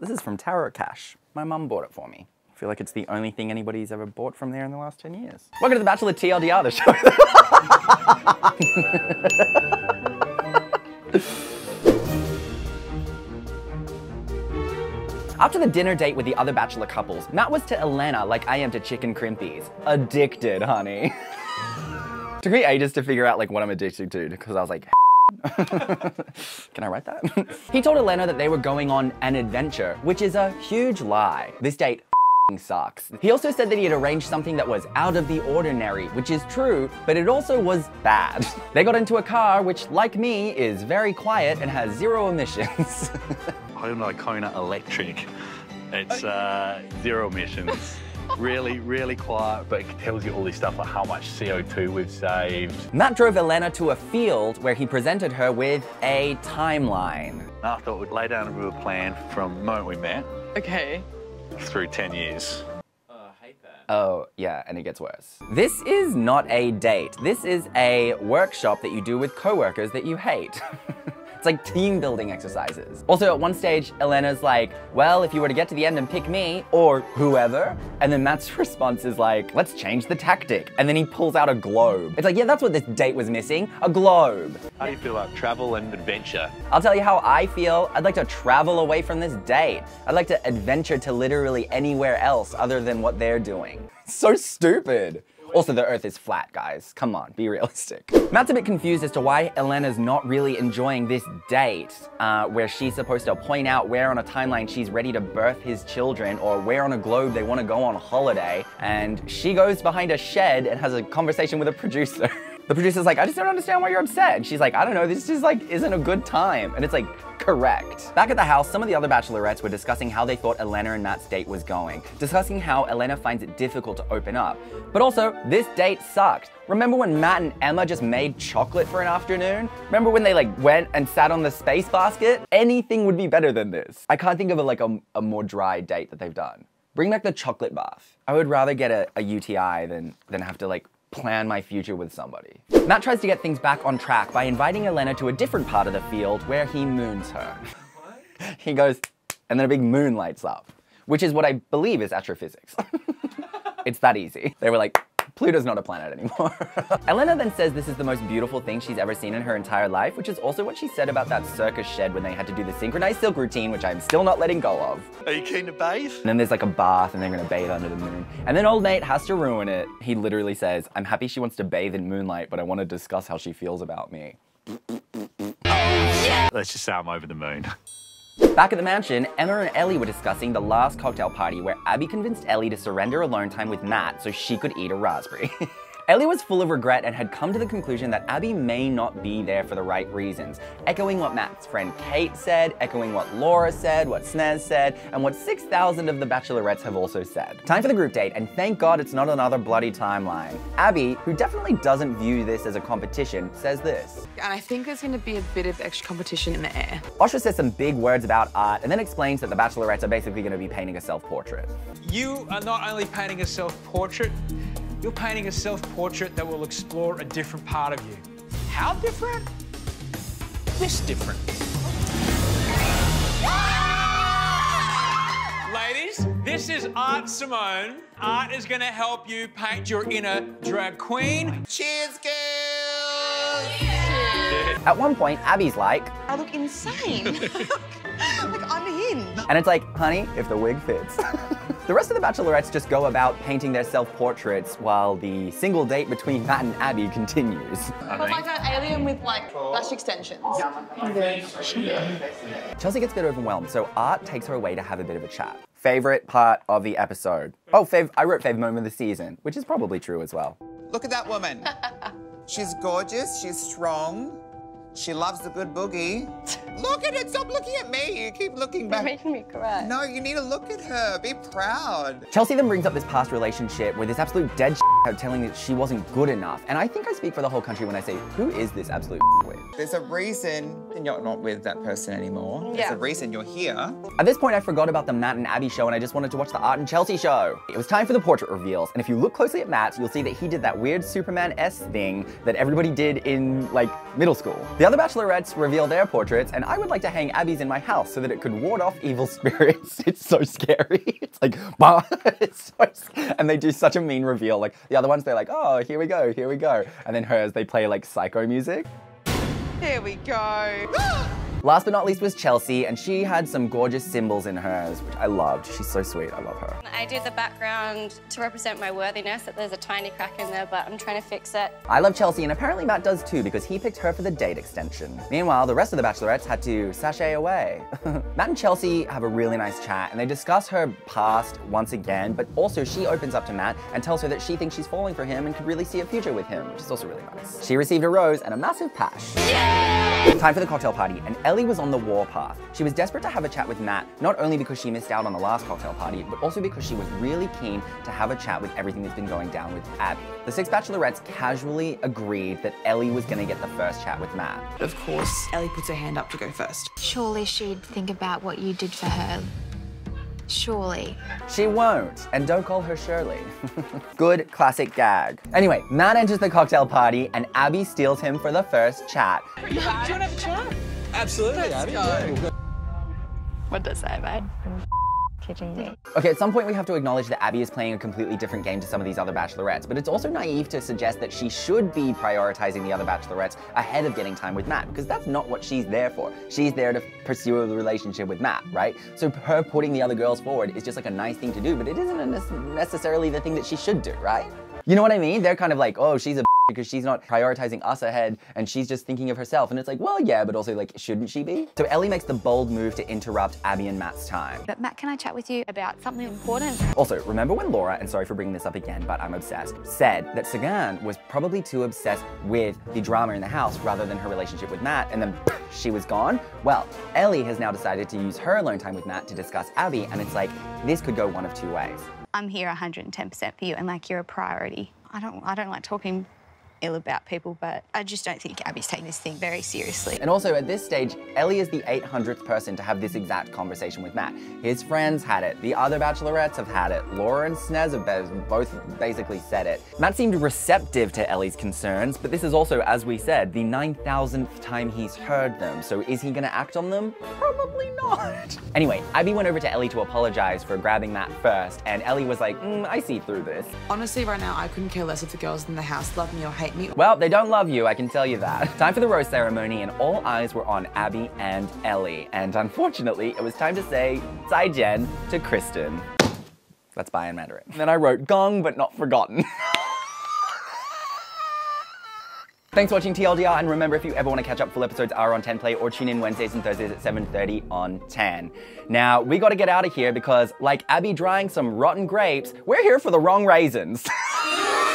This is from Tarot Cash. My mum bought it for me. I feel like it's the only thing anybody's ever bought from there in the last 10 years. Welcome to the Bachelor TLDR, the show. After the dinner date with the other Bachelor couples, Matt was to Helena like I am to chicken crimpies. Addicted, honey. Took me ages to figure out like what I'm addicted to because I was like, can I write that? He told Helena that they were going on an adventure, which is a huge lie. This date sucks. He also said that he had arranged something that was out of the ordinary, which is true, but it also was bad. They got into a car, which like me, is very quiet and has 0 emissions. Hyundai Kona electric. It's 0 emissions. Really quiet, but it tells you all this stuff like how much CO2 we've saved. Matt drove Helena to a field where he presented her with a timeline. I thought we'd lay down a real plan from the moment we met. Okay. Through 10 years. I hate that. Oh, yeah, and it gets worse. This is not a date. This is a workshop that you do with coworkers that you hate. It's like team building exercises. Also, at one stage, Helena's like, well, if you were to get to the end and pick me, or whoever, and then Matt's response is like, let's change the tactic. And then he pulls out a globe. It's like, yeah, that's what this date was missing, a globe. How do you feel about travel and adventure? I'll tell you how I feel. I'd like to travel away from this date. I'd like to adventure to literally anywhere else other than what they're doing. So stupid. Also, the Earth is flat, guys. Come on, be realistic. Matt's a bit confused as to why Helena's not really enjoying this date, where she's supposed to point out where on a timeline she's ready to birth his children, or where on a globe they want to go on holiday, and she goes behind a shed and has a conversation with a producer. The producer's like, I just don't understand why you're upset. And she's like, I don't know, this just like isn't a good time. And it's like, correct. Back at the house, some of the other bachelorettes were discussing how they thought Helena and Matt's date was going, discussing how Helena finds it difficult to open up. But also, this date sucked. Remember when Matt and Emma just made chocolate for an afternoon? Remember when they like went and sat on the space basket? Anything would be better than this. I can't think of a more dry date that they've done. Bring back the chocolate bath. I would rather get a UTI than have to like plan my future with somebody. Matt tries to get things back on track by inviting Helena to a different part of the field where he moons her. What? He goes, and then a big moon lights up, which is what I believe is astrophysics. It's that easy. They were like, Pluto's not a planet anymore. Helena then says this is the most beautiful thing she's ever seen in her entire life, which is also what she said about that circus shed when they had to do the synchronized silk routine, which I'm still not letting go of. Are you keen to bathe? And then there's like a bath and they're gonna bathe under the moon. And then old Nate has to ruin it. He literally says, I'm happy she wants to bathe in moonlight, but I want to discuss how she feels about me. Let's just say I'm over the moon. Back at the mansion, Emma and Ellie were discussing the last cocktail party where Abby convinced Ellie to surrender alone time with Matt so she could eat a raspberry. Ellie was full of regret and had come to the conclusion that Abby may not be there for the right reasons, echoing what Matt's friend Kate said, echoing what Laura said, what Snez said, and what 6,000 of the bachelorettes have also said. Time for the group date, and thank God it's not another bloody timeline. Abby, who definitely doesn't view this as a competition, says this. And I think there's going to be a bit of extra competition in the air. Osher says some big words about art and then explains that the bachelorettes are basically going to be painting a self-portrait. You are not only painting a self-portrait, you're painting a self-portrait that will explore a different part of you. How different? This different. Ladies, this is Art Simone. Art is gonna help you paint your inner drag queen. Cheers, girls! Yeah. At one point, Abby's like, I look insane. Like unhinged. And it's like, honey, if the wig fits. The rest of the bachelorettes just go about painting their self-portraits while the single date between Matt and Abby continues. But like an alien with like lash extensions. Chelsea gets a bit overwhelmed, so Art takes her away to have a bit of a chat. Favorite part of the episode. Oh, I wrote fave moment of the season, which is probably true as well. Look at that woman. She's gorgeous, she's strong. She loves the good boogie. Look at it, stop looking at me. You keep looking back. You're making me cry. No, you need to look at her, be proud. Chelsea then brings up this past relationship where this absolute dead telling that she wasn't good enough. And I think I speak for the whole country when I say, who is this absolute with? There's a reason you're not with that person anymore. There's a reason you're here. At this point, I forgot about the Matt and Abby show and I just wanted to watch the Art and Chelsea show. It was time for the portrait reveals. And if you look closely at Matt, you'll see that he did that weird Superman-esque thing that everybody did in, like, middle school. The other bachelorettes reveal their portraits, and I would like to hang Abby's in my house so that it could ward off evil spirits. It's so scary. It's like, bah! It's so and they do such a mean reveal. Like, the other ones, they're like, oh, here we go, here we go. And then hers, they play, like, psycho music. Here we go. Last but not least was Chelsea, and she had some gorgeous symbols in hers, which I loved. She's so sweet, I love her. I did the background to represent my worthiness, that there's a tiny crack in there, but I'm trying to fix it. I love Chelsea, and apparently Matt does too, because he picked her for the date extension. Meanwhile, the rest of the bachelorettes had to sashay away. Matt and Chelsea have a really nice chat, and they discuss her past once again, but also she opens up to Matt and tells her that she thinks she's falling for him and could really see a future with him, which is also really nice. She received a rose and a massive pash. Yay! Time for the cocktail party, and Ellie was on the warpath. She was desperate to have a chat with Matt, not only because she missed out on the last cocktail party, but also because she was really keen to have a chat with everything that's been going down with Abby. The 6 bachelorettes casually agreed that Ellie was gonna get the first chat with Matt. Of course, Ellie puts her hand up to go first. Surely she'd think about what you did for her. Surely. She won't, and don't call her Shirley. Good classic gag. Anyway, Matt enters the cocktail party and Abby steals him for the first chat. Do you want to have a chat? Absolutely, Abby. Yeah. What does that, mate? Kidding me. Okay, at some point we have to acknowledge that Abby is playing a completely different game to some of these other bachelorettes, but it's also naive to suggest that she should be prioritizing the other bachelorettes ahead of getting time with Matt, because that's not what she's there for. She's there to pursue a relationship with Matt, right? So her putting the other girls forward is just like a nice thing to do, but it isn't necessarily the thing that she should do, right? You know what I mean? They're kind of like, oh, she's a because she's not prioritizing us ahead and she's just thinking of herself. And it's like, well, yeah, but also like, shouldn't she be? So Ellie makes the bold move to interrupt Abby and Matt's time. But Matt, can I chat with you about something important? Also, remember when Laura, and sorry for bringing this up again, but I'm obsessed, said that Sagan was probably too obsessed with the drama in the house rather than her relationship with Matt, and then she was gone? Well, Ellie has now decided to use her alone time with Matt to discuss Abby, and it's like, this could go one of two ways. I'm here 110% for you and like you're a priority. I don't like talking ill about people, but I just don't think Abby's taking this thing very seriously. And also at this stage, Ellie is the 800th person to have this exact conversation with Matt. His friends had it, the other bachelorettes have had it, Laura and Snez have both basically said it. Matt seemed receptive to Ellie's concerns, but this is also, as we said, the 9,000th time he's heard them, so is he gonna act on them? Probably not. Anyway, Abby went over to Ellie to apologize for grabbing Matt first, and Ellie was like, I see through this. Honestly, right now, I couldn't care less if the girls in the house love me or hate me. Well, they don't love you, I can tell you that. Time for the rose ceremony, and all eyes were on Abby and Ellie. And unfortunately, it was time to say zaijian to Kristen. That's bye in Mandarin. And then I wrote gong, but not forgotten. Thanks for watching TLDR, and remember, if you ever want to catch up, full episodes are on 10 Play, or tune in Wednesdays and Thursdays at 7:30 on 10. Now, we gotta get out of here because, like Abby drying some rotten grapes, we're here for the wrong raisins.